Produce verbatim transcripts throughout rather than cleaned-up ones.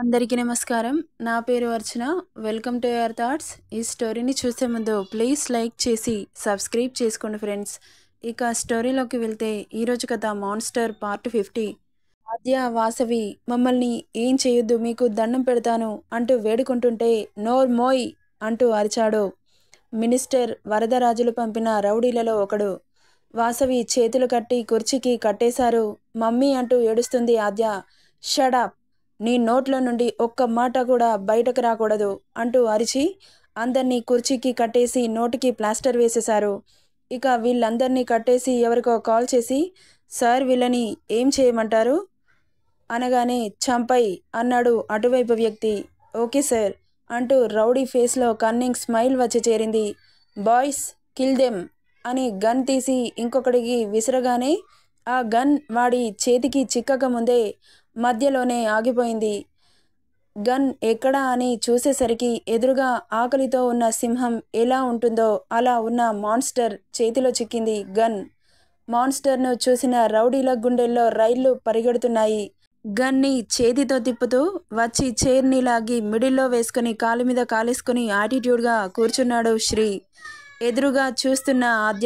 అందరికీ నమస్కారం. నా పేరు Archana. Welcome to your thoughts. ఈ స్టోరీని చూసే ముందు ప్లీజ్ లైక్ చేసి సబ్స్క్రైబ్ చేసుకోండి ఫ్రెండ్స్. ఇక స్టోరీలోకి వెళ్తే ఈరోజు కథ monster part fifty. Aadya, Vasavi మమ్మల్ని ఏం చేయొద్దు, మీకు దండం పెడతాను అంటూ వేడుకుంటుంటే నోర్ మోయ్ అంటూ అరిచాడు మినిస్టర్ వరదరాజులు పంపిన రౌడీలలో ఒకడు. వాసవి చేతులు కట్టి కుర్చీకి కట్టేశారు. మమ్మీ అంటూ ఏడుస్తుంది ఆద్య. షడప్, నీ నోట్ల నుండి ఒక్క మాట కూడా బయటకు రాకూడదు అంటూ అరిచి అందరినీ కుర్చీకి కట్టేసి నోటికి ప్లాస్టర్ వేసేశారు. ఇక వీళ్ళందరినీ కట్టేసి ఎవరికో కాల్ చేసి, సార్ వీళ్ళని ఏం చేయమంటారు అనగానే, చంపై అన్నాడు అటువైపు వ్యక్తి. ఓకే సార్ అంటూ రౌడీ ఫేస్లో కన్నింగ్ స్మైల్ వచ్చి చేరింది. బాయ్స్, కిల్ దెమ్ అని గన్ తీసి ఇంకొకడికి విసరగానే ఆ గన్ వాడి చేతికి చిక్కక ముందే మధ్యలోనే ఆగిపోయింది. గన్ ఎక్కడా అని చూసేసరికి ఎదురుగా ఆకలితో ఉన్న సింహం ఎలా ఉంటుందో అలా ఉన్న మాన్స్టర్ చేతిలో చిక్కింది గన్. మాన్స్టర్ను చూసిన రౌడీల గుండెల్లో రైళ్లు పరిగెడుతున్నాయి. గన్ని చేతితో తిప్పుతూ వచ్చి చైర్ని లాగి మిడిల్లో వేసుకుని కాలు మీద కాలేసుకుని యాటిట్యూడ్గా కూర్చున్నాడు శ్రీ. ఎదురుగా చూస్తున్న ఆద్య,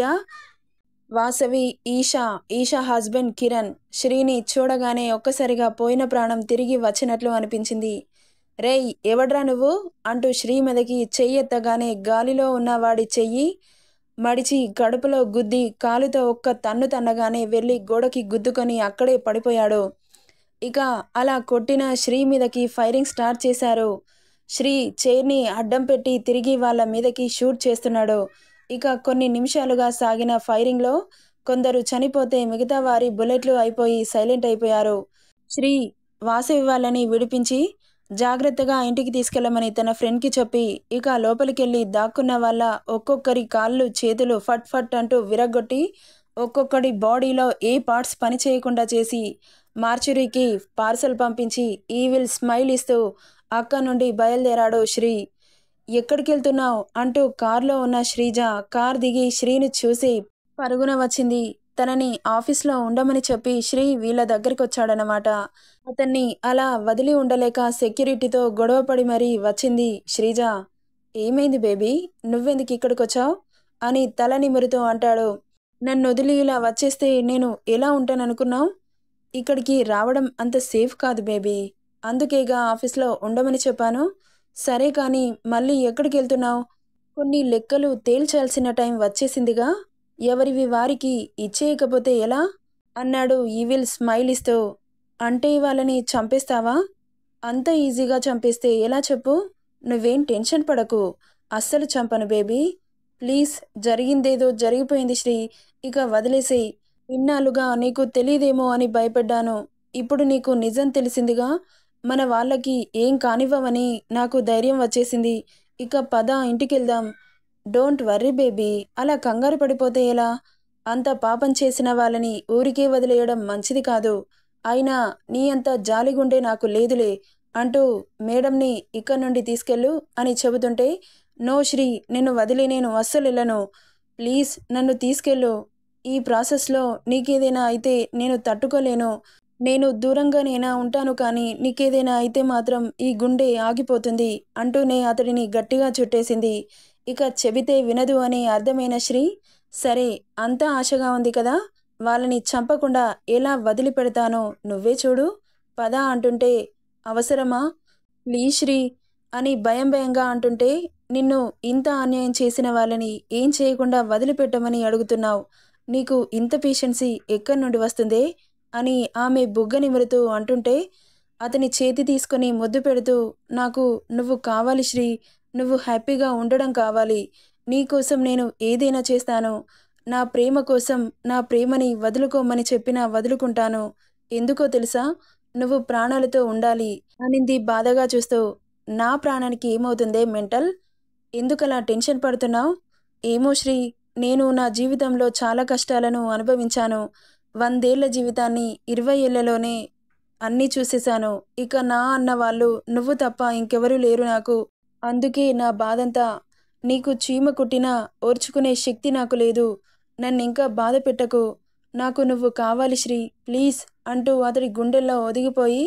వాసవి, ఈషా, ఈషా హస్బెండ్ కిరణ్ శ్రీని చూడగానే ఒక్కసారిగా పోయిన ప్రాణం తిరిగి వచ్చినట్లు అనిపించింది. రేయ్, ఎవడ్రా నువ్వు అంటూ శ్రీ మీదకి చెయ్యెత్తగానే గాలిలో ఉన్న వాడి చెయ్యి మడిచి కడుపులో గుద్ది కాలుతో ఒక్క తన్ను తన్నగానే వెళ్ళి గోడకి గుద్దుకొని అక్కడే పడిపోయాడు. ఇక అలా కొట్టిన శ్రీ మీదకి ఫైరింగ్ స్టార్ట్ చేశారు. శ్రీ చైర్ని అడ్డం పెట్టి తిరిగి వాళ్ళ మీదకి షూట్ చేస్తున్నాడు. ఇక కొన్ని నిమిషాలుగా సాగిన ఫైరింగ్లో కొందరు చనిపోతే మిగతా వారి బుల్లెట్లు అయిపోయి సైలెంట్ అయిపోయారు. శ్రీ వాసవి వాళ్ళని విడిపించి జాగ్రత్తగా ఇంటికి తీసుకెళ్లమని తన ఫ్రెండ్కి చెప్పి ఇక లోపలికెళ్ళి దాక్కున్న వాళ్ళ ఒక్కొక్కరి కాళ్ళు చేతులు ఫట్ ఫట్ అంటూ విరగ్గొట్టి ఒక్కొక్కడి బాడీలో ఏ పార్ట్స్ పని చేయకుండా చేసి మార్చురీకి పార్సల్ పంపించి ఈవిల్ స్మైల్ ఇస్తూ అక్క నుండి బయలుదేరాడు శ్రీ. ఎక్కడికి వెళ్తున్నావు అంటూ కార్లో ఉన్న శ్రీజ కార్ దిగి శ్రీని చూసి పరుగున వచ్చింది. తనని ఆఫీస్లో ఉండమని చెప్పి శ్రీ వీళ్ళ దగ్గరికి వచ్చాడనమాట. అతన్ని అలా వదిలి ఉండలేక సెక్యూరిటీతో గొడవపడి మరీ వచ్చింది శ్రీజ. ఏమైంది బేబీ, నువ్వెందుకు ఇక్కడికి వచ్చావు అని తల నిమురుతూ అంటాడు. నన్ను వదిలి ఇలా వచ్చేస్తే నేను ఎలా ఉంటాననుకున్నావు? ఇక్కడికి రావడం అంత సేఫ్ కాదు బేబీ, అందుకేగా ఆఫీస్లో ఉండమని చెప్పాను. సరే కానీ మళ్ళీ ఎక్కడికి వెళ్తున్నావు? కొన్ని లెక్కలు తేల్చాల్సిన టైం వచ్చేసిందిగా, ఎవరివి వారికి ఇచ్చేయకపోతే ఎలా అన్నాడు ఈవిల్ స్మైల్ ఇస్తూ. అంటే వాళ్ళని చంపేస్తావా? అంత ఈజీగా చంపేస్తే ఎలా చెప్పు? నువ్వేం టెన్షన్ పడకు, అస్సలు చంపను బేబీ, ప్లీజ్. జరిగిందేదో జరిగిపోయింది శ్రీ, ఇక వదిలేసేయి. ఇన్నాళ్ళుగా నీకు తెలియదేమో అని భయపడ్డాను, ఇప్పుడు నీకు నిజం తెలిసిందిగా. మన వాళ్ళకి ఏం కానివ్వమని నాకు ధైర్యం వచ్చేసింది. ఇక పద ఇంటికెళ్దాం. డోంట్ వర్రీ బేబీ, అలా కంగారు పడిపోతే ఎలా? అంత పాపం చేసిన వాళ్ళని ఊరికే వదిలేయడం మంచిది కాదు. అయినా నీ అంత జాలిగుండే నాకు లేదులే అంటూ మేడంని ఇక్కడ నుండి తీసుకెళ్ళు అని చెబుతుంటే, నో శ్రీ, నిన్ను వదిలి నేను అస్సలు వెళ్ళను, ప్లీజ్ నన్ను తీసుకెళ్ళు. ఈ ప్రాసెస్లో నీకేదైనా అయితే నేను తట్టుకోలేను. నేను దూరంగానైనా ఉంటాను కానీ నీకేదైనా అయితే మాత్రం ఈ గుండె ఆగిపోతుంది అంటూనే అతడిని గట్టిగా చుట్టేసింది. ఇక చెబితే వినదు అని అర్థమైన శ్రీ, సరే అంతా ఆశగా ఉంది కదా, వాళ్ళని చంపకుండా ఎలా వదిలిపెడతానో నువ్వే చూడు, పద అంటుంటే, అవసరమా ప్లీజ్ శ్రీ అని భయం భయంగా అంటుంటే, నిన్ను ఇంత అన్యాయం చేసిన వాళ్ళని ఏం చేయకుండా వదిలిపెట్టమని అడుగుతున్నావు, నీకు ఇంత పేషెన్సీ ఎక్కడి నుండి వస్తుందే అని ఆమె బుగ్గ నిమురుతూ అంటుంటే, అతని చేతి తీసుకొని ముద్దు పెడుతూ, నాకు నువ్వు కావాలి శ్రీ, నువ్వు హ్యాపీగా ఉండడం కావాలి, నీకోసం నేను ఏదైనా చేస్తాను, నా ప్రేమ కోసం నా ప్రేమని వదులుకోమని చెప్పినా వదులుకుంటాను, ఎందుకో తెలుసా, నువ్వు ప్రాణాలతో ఉండాలి అనింది బాధగా చూస్తూ. నా ప్రాణానికి ఏమవుతుందే మెంటల్, ఎందుకలా టెన్షన్ పడుతున్నావు? ఏమో శ్రీ, నేను నా జీవితంలో చాలా కష్టాలను అనుభవించాను. వందేళ్ల జీవితాన్ని ఇరవై ఏళ్లలోనే అన్నీ చూసేశాను. ఇక నా అన్న వాళ్ళు నువ్వు తప్ప ఇంకెవరూ లేరు నాకు. అందుకే నా బాధంతా. నీకు చీమ కుట్టినా ఓర్చుకునే శక్తి నాకు లేదు. నన్నింకా బాధ పెట్టకు, నాకు నువ్వు కావాలి శ్రీ, ప్లీజ్ అంటూ అతడి గుండెల్లో ఒదిగిపోయి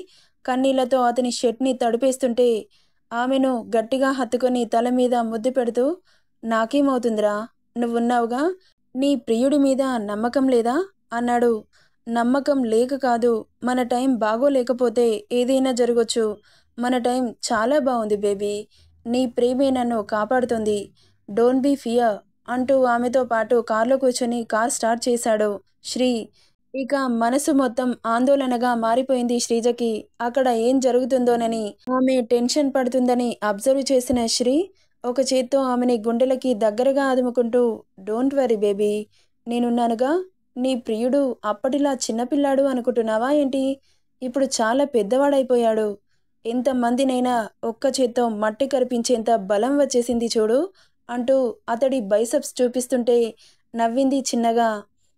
కన్నీళ్లతో అతని షర్ట్ని తడిపేస్తుంటే ఆమెను గట్టిగా హత్తుకొని తల మీద ముద్దు పెడుతూ, నాకేమవుతుందిరా, నువ్వున్నావుగా, నీ ప్రియుడి మీద నమ్మకం లేదా అన్నాడు. నమ్మకం లేక కాదు, మన టైం బాగోలేకపోతే ఏదైనా జరగొచ్చు. మన టైం చాలా బాగుంది బేబీ, నీ ప్రేమే నన్ను కాపాడుతుంది, డోంట్ బీ ఫియర్ అంటూ ఆమెతో పాటు కార్లో కూర్చొని కార్ స్టార్ట్ చేశాడు శ్రీ. ఇక మనసు మొత్తం ఆందోళనగా మారిపోయింది శ్రీజకి. అక్కడ ఏం జరుగుతుందోనని, ఆమె టెన్షన్ పడుతుందని అబ్జర్వ్ చేసిన శ్రీ ఒక చేత్తో ఆమెని గుండెలకి దగ్గరగా ఆదుముకుంటూ, డోంట్ వరీ బేబీ, నేనున్నానుగా. నీ ప్రియుడు అప్పటిలా చిన్నపిల్లాడు అనుకుంటున్నావా ఏంటి? ఇప్పుడు చాలా పెద్దవాడైపోయాడు. ఎంతమందినైనా ఒక్క చేత్తో మట్టి కరిపించేంత బలం వచ్చేసింది చూడు అంటూ అతడి బైసప్స్ చూపిస్తుంటే నవ్వింది చిన్నగా.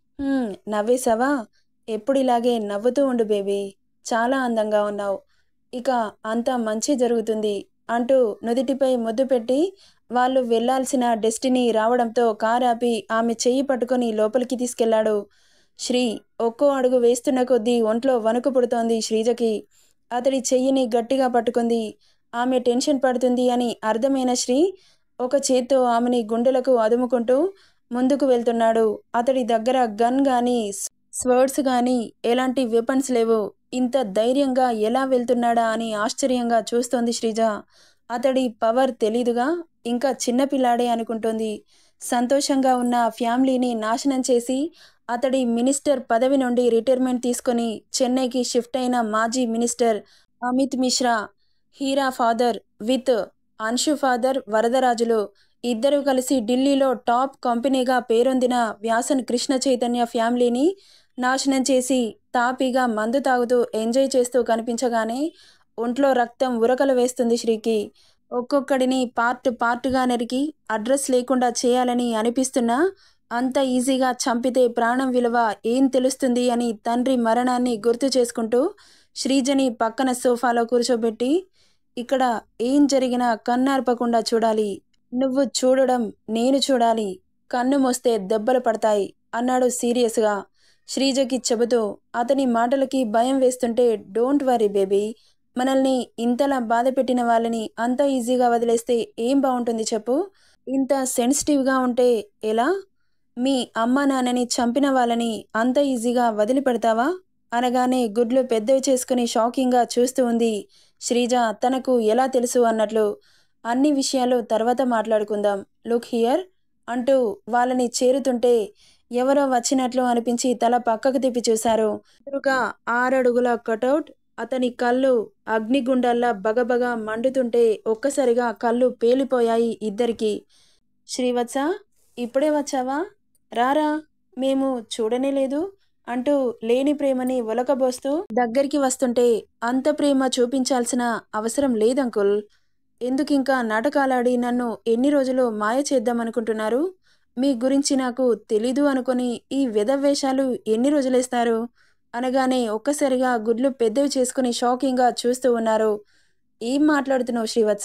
నవ్వేశావా? ఎప్పుడిలాగే నవ్వుతూ ఉండు బేబీ, చాలా అందంగా ఉన్నావు, ఇక అంతా మంచి జరుగుతుంది అంటూ నుదిటిపై ముద్దు పెట్టి వాళ్ళు వెళ్లాల్సిన డెస్టినీ రావడంతో కారు ఆపి ఆమె చెయ్యి పట్టుకొని లోపలికి తీసుకెళ్లాడు శ్రీ. ఒక్కో అడుగు వేస్తున్న కొద్దీ ఒంట్లో వణుకు పుడుతోంది శ్రీజకి. అతడి చెయ్యిని గట్టిగా పట్టుకుంది. ఆమె టెన్షన్ పడుతుంది అని అర్థమైన శ్రీ ఒక చేత్తో ఆమెని గుండెలకు అదుముకుంటూ ముందుకు వెళ్తున్నాడు. అతడి దగ్గర గన్ గానీ స్వర్డ్స్ గానీ ఎలాంటి వెపన్స్ లేవు. ఇంత ధైర్యంగా ఎలా వెళ్తున్నాడా అని ఆశ్చర్యంగా చూస్తోంది శ్రీజ. అతడి పవర్ తెలీదుగా, ఇంకా చిన్నపిల్లాడే అనుకుంటోంది. సంతోషంగా ఉన్న ఫ్యామిలీని నాశనం చేసి అతడి మినిస్టర్ పదవి నుండి రిటైర్మెంట్ తీసుకొని చెన్నైకి షిఫ్ట్ అయిన మాజీ minister Amit Mishra, Heera father with Anshu father Varadarajulu ఇద్దరూ కలిసి ఢిల్లీలో టాప్ కంపెనీగా పేరొందిన వ్యాసన్ కృష్ణ చైతన్య ఫ్యామిలీని నాశనం చేసి తాపీగా మందు తాగుతూ ఎంజాయ్ చేస్తూ కనిపించగానే ఒంట్లో రక్తం ఉరకలు వేస్తుంది శ్రీకి. ఒక్కొక్కడిని పార్ట్ పార్ట్గా నరికి అడ్రస్ లేకుండా చేయాలని అనిపిస్తున్నా అంత ఈజీగా చంపితే ప్రాణం విలువ ఏం తెలుస్తుంది అని తండ్రి మరణాన్ని గుర్తు చేసుకుంటూ శ్రీజని పక్కన సోఫాలో కూర్చోబెట్టి, ఇక్కడ ఏం జరిగినా కన్నార్పకుండా చూడాలి, నువ్వు చూడడం నేను చూడాలి, కన్ను మోస్తే దెబ్బలు పడతాయి అన్నాడు సీరియస్గా శ్రీజకి చెబుతూ. అతని మాటలకి భయం వేస్తుంటే, డోంట్ వరీ బేబీ, మనల్ని ఇంతలా బాధ పెట్టిన వాళ్ళని అంత ఈజీగా వదిలేస్తే ఏం బాగుంటుంది చెప్పు? ఇంత సెన్సిటివ్గా ఉంటే ఎలా? మీ అమ్మ నాన్నని చంపిన వాళ్ళని అంత ఈజీగా వదిలిపెడతావా అనగానే గుడ్లు పెద్దవి చేసుకుని షాకింగ్గా చూస్తూ ఉంది శ్రీజ. తనకు ఎలా తెలుసు అన్నట్లు. అన్ని విషయాలు తర్వాత మాట్లాడుకుందాం, లుక్ హియర్ అంటూ వాళ్ళని చేరుతుంటే ఎవరో వచ్చినట్లు అనిపించి తల పక్కకు తిప్పి చూశారు. ఎదురుగా ఆరడుగుల కటౌట్, అతని కళ్ళు అగ్నిగుండాల్లా బగబగ మండుతుంటే ఒక్కసారిగా కళ్ళు పేలిపోయాయి ఇద్దరికి. శ్రీవత్స, ఇప్పుడే వచ్చావా? రారా, మేము చూడనే లేదు అంటూ లేని ప్రేమని ఒలకబోస్తూ దగ్గరికి వస్తుంటే, అంత ప్రేమ చూపించాల్సిన అవసరం లేదంకుల్. ఎందుకింకా నాటకాలాడి నన్ను ఎన్ని రోజులు మాయ చేద్దామనుకుంటున్నారు? మీ గురించి నాకు తెలీదు అనుకొని ఈ వెధవేషాలు ఎన్ని రోజులేస్తారు అనగానే ఒక్కసారిగా గుడ్లు పెద్దవి చేసుకుని షాకింగ్గా చూస్తూ ఉన్నారు. ఏం మాట్లాడుతున్నావు శ్రీవత్స?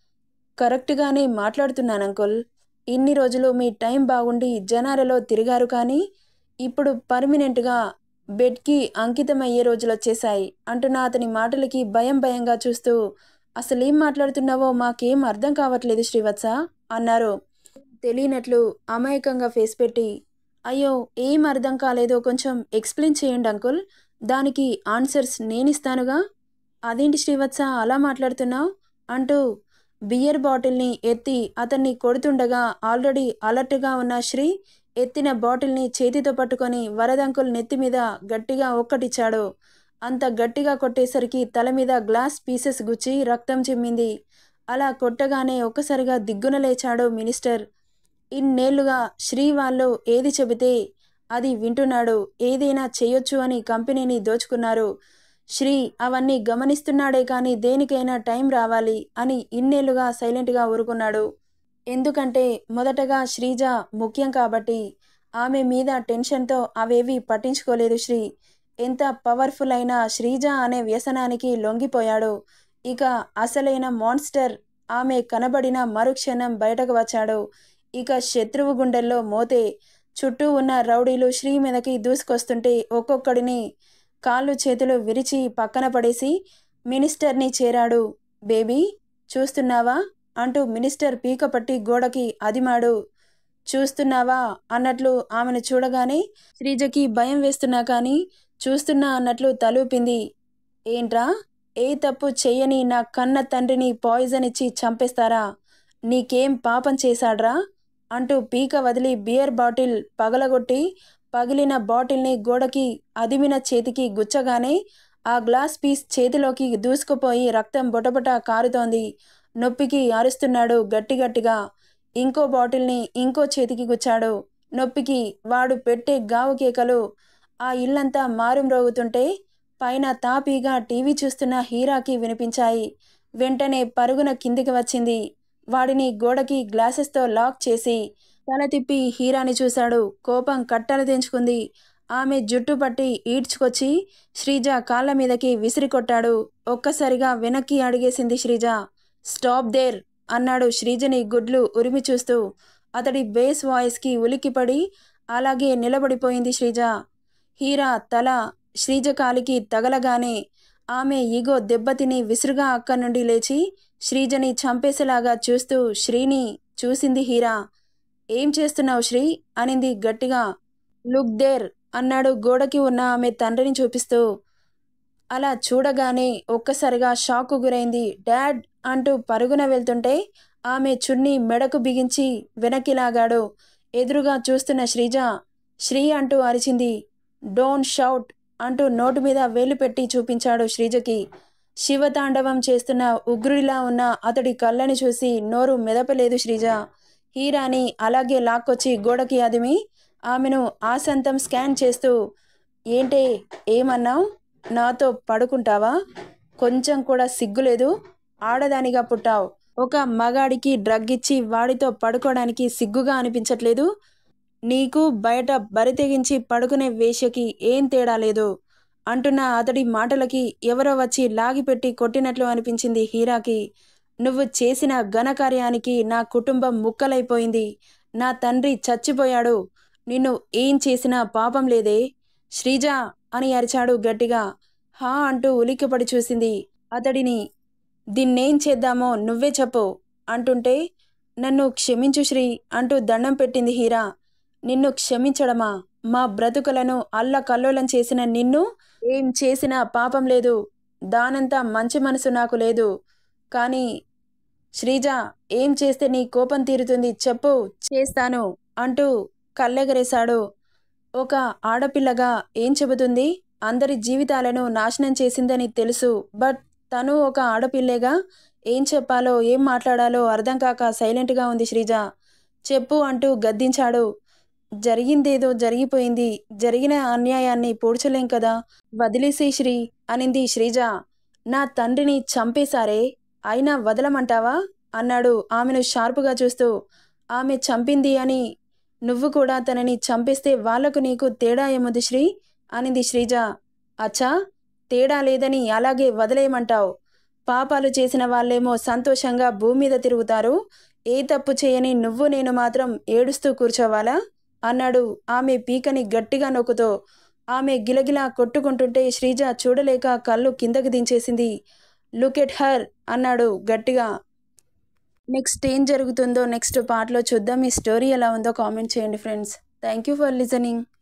కరెక్ట్గానే మాట్లాడుతున్నాను అంకుల్. ఇన్ని రోజులు మీ టైం బాగుండి జనాలలో తిరిగారు, కానీ ఇప్పుడు పర్మినెంట్గా బెడ్కి అంకితమయ్యే రోజులు వచ్చేశాయి అంటున్న అతని మాటలకి భయం భయంగా చూస్తూ, అసలేం మాట్లాడుతున్నావో మాకేం అర్థం కావట్లేదు శ్రీవత్స అన్నారు. తెలియనట్లు అమాయకంగా ఫేస్ పెట్టి, అయ్యో ఏం అర్థం కాలేదో కొంచెం ఎక్స్ప్లెయిన్ చేయండి అంకుల్, దానికి ఆన్సర్స్ నేనిస్తానుగా. అదేంటి శ్రీవత్స అలా మాట్లాడుతున్నావు అంటూ బియర్ బాటిల్ని ఎత్తి అతన్ని కొడుతుండగా ఆల్రెడీ అలర్ట్గా ఉన్న శ్రీ ఎత్తిన బాటిల్ని చేతితో పట్టుకొని వరదంకుల్ నెత్తి మీద గట్టిగా ఒక్కటిచ్చాడు. అంత గట్టిగా కొట్టేసరికి తల మీద గ్లాస్ పీసెస్ గుచ్చి రక్తం చిమ్మింది. అలా కొట్టగానే ఒక్కసారిగా దిగ్గున లేచాడు మినిస్టర్. ఇన్నేళ్లుగా శ్రీ వాళ్ళు ఏది చెబితే అది వింటున్నాడు. ఏదైనా చేయొచ్చు అని కంపెనీని దోచుకున్నారు. శ్రీ అవన్నీ గమనిస్తున్నాడే కానీ దేనికైనా టైం రావాలి అని ఇన్నేళ్లుగా సైలెంట్గా ఊరుకున్నాడు. ఎందుకంటే మొదటగా శ్రీజ ముఖ్యం కాబట్టి. ఆమె మీద టెన్షన్తో అవేవి పట్టించుకోలేదు శ్రీ. ఎంత పవర్ఫుల్ అయినా శ్రీజ అనే వ్యసనానికి లొంగిపోయాడు. ఇక అసలైన మాన్స్టర్ ఆమె కనబడిన మరుక్షణం బయటకు వచ్చాడు. ఇక శత్రువు గుండెల్లో మోతే. చుట్టూ ఉన్న రౌడీలు శ్రీ మీదకి దూసుకొస్తుంటే ఒక్కొక్కడిని కాళ్ళు చేతులు విరిచి పక్కన పడేసి మినిస్టర్ని చేరాడు. బేబీ చూస్తున్నావా అంటూ మినిస్టర్ పీక పట్టి గోడకి అదిమాడు. చూస్తున్నావా అన్నట్లు ఆమెను చూడగానే శ్రీజకి భయం వేస్తున్నా కానీ చూస్తున్నా అన్నట్లు తలూపింది. ఏంట్రా, ఏ తప్పు చెయ్యని నా కన్న తండ్రిని పాయిజన్ ఇచ్చి చంపేస్తారా? నీకేం పాపం చేశాడ్రా అంటూ పీక వదిలి బియర్ బాటిల్ పగలగొట్టి పగిలిన బాటిల్ని గోడకి అదిమిన చేతికి గుచ్చగానే ఆ గ్లాస్ పీస్ చేతిలోకి దూసుకుపోయి రక్తం బొటబొట కారుతోంది. నొప్పికి అరుస్తున్నాడు గట్టిగట్టిగా. ఇంకో బాటిల్ని ఇంకో చేతికి గుచ్చాడు. నొప్పికి వాడు పెట్టే గావు కేకలు ఆ ఇల్లంతా మారుమ్రోగుతుంటే పైన తాపీగా టీవీ చూస్తున్న హీరాకి వినిపించాయి. వెంటనే పరుగున కిందికి వచ్చింది. వాడిని గోడకి గ్లాసెస్తో లాక్ చేసి తల తిప్పి హీరాని చూశాడు. కోపం కట్టలు తెంచుకుంది. ఆమె జుట్టు పట్టి ఈడ్చుకొచ్చి శ్రీజ కాళ్ళ మీదకి విసిరికొట్టాడు. ఒక్కసారిగా వెనక్కి అడిగేసింది శ్రీజ. స్టాప్ దేర్ అన్నాడు శ్రీజని గుడ్లు ఉరిమి చూస్తూ. అతడి బేస్ వాయిస్కి ఉలిక్కిపడి అలాగే నిలబడిపోయింది శ్రీజ. హీరా తల శ్రీజ కాలికి తగలగానే ఆమె ఈగో దెబ్బతిని విసురుగా అక్కడి నుండి లేచి శ్రీజని చంపేసేలాగా చూస్తూ శ్రీని చూసింది హీరా. ఏం చేస్తున్నావు శ్రీ అనింది గట్టిగా. లుక్ దేర్ అన్నాడు గోడకి ఉన్న ఆమె తండ్రిని చూపిస్తూ. అలా చూడగానే ఒక్కసారిగా షాక్కు గురైంది. డాడ్ అంటూ పరుగున వెళ్తుంటే ఆమె చున్నీ మెడకు బిగించి వెనక్కి లాగాడు. ఎదురుగా చూస్తున్న శ్రీజ శ్రీ అంటూ అరిచింది. డోంట్ షౌట్ అంటూ నోటు మీద వేలు పెట్టి చూపించాడు శ్రీజకి. శివతాండవం చేస్తున్న ఉగ్రుడిలా ఉన్న అతడి కళ్ళని చూసి నోరు మెదపలేదు శ్రీజ. హీరాని అలాగే లాక్కొచ్చి గోడకి అదిమి ఆమెను ఆసంతం స్కాన్ చేస్తూ ఏంటే ఏమన్నావు? నాతో పడుకుంటావా? కొంచెం కూడా సిగ్గులేదు? ఆడదానిగా పుట్టావు. ఒక మగాడికి డ్రగ్ ఇచ్చి వాడితో పడుకోవడానికి సిగ్గుగా అనిపించట్లేదు? నీకు బయట బరి తెగించి పడుకునే వేశ్యకి ఏం తేడా లేదు అంటున్న అతడి మాటలకి ఎవరో వచ్చి లాగిపెట్టి కొట్టినట్లు అనిపించింది హీరాకి. నువ్వు చేసిన ఘనకార్యానికి నా కుటుంబం ముక్కలైపోయింది. నా తండ్రి చచ్చిపోయాడు. నిన్ను ఏం చేసినా పాపం లేదే శ్రీజ అని అరిచాడు గట్టిగా. హా అంటూ ఉలిక్కిపడి చూసింది అతడిని. దీన్నేం చేద్దామో నువ్వే చెప్పు అంటుంటే నన్ను క్షమించు శ్రీ అంటూ దండం పెట్టింది హీరా. నిన్ను క్షమించడమా? మా బ్రతుకులను అల్లకల్లోలం చేసిన నిన్ను ఏం చేసినా పాపం లేదు. దానంతా మంచి మనసు నాకు లేదు. కానీ శ్రీజ, ఏం చేస్తే నీ కోపం తీరుతుంది చెప్పు, చేస్తాను అంటూ కళ్ళెగరేశాడు. ఒక ఆడపిల్లగా ఏం చెబుతుంది? అందరి జీవితాలను నాశనం చేసిందని తెలుసు. బట్ తను ఒక ఆడపిల్లేగా ఏం చెప్పాలో ఏం మాట్లాడాలో అర్థం కాక సైలెంట్గా ఉంది శ్రీజ. చెప్పు అంటూ గద్దించాడు. జరిగిందేదో జరిగిపోయింది. జరిగిన అన్యాయాన్ని పూడ్చలేం కదా, వదిలేసే శ్రీ అనింది శ్రీజ. నా తండ్రిని చంపేశారే, అయినా వదలమంటావా అన్నాడు ఆమెను షార్పుగా చూస్తూ. ఆమె చంపింది అని నువ్వు కూడా తనని చంపేస్తే వాళ్లకు నీకు తేడా ఏముంది శ్రీ అనింది శ్రీజ. అచ్చా, తేడా లేదని అలాగే వదిలేయమంటావు? పాపాలు చేసిన వాళ్ళేమో సంతోషంగా భూమి మీద తిరుగుతారు. ఏ తప్పు చేయని నువ్వు నేను మాత్రం ఏడుస్తూ కూర్చోవాలా అన్నాడు ఆమె పీకని గట్టిగా నొక్కుతో. ఆమె గిలగిలా కొట్టుకుంటుంటే శ్రీజ చూడలేక కళ్ళు కిందకి దించేసింది. లుక్ ఎట్ హర్ అన్నాడు గట్టిగా. నెక్స్ట్ ఏం జరుగుతుందో నెక్స్ట్ పార్ట్లో చూద్దాం. ఈ స్టోరీ ఎలా ఉందో కామెంట్ చేయండి friends. Thank you for listening.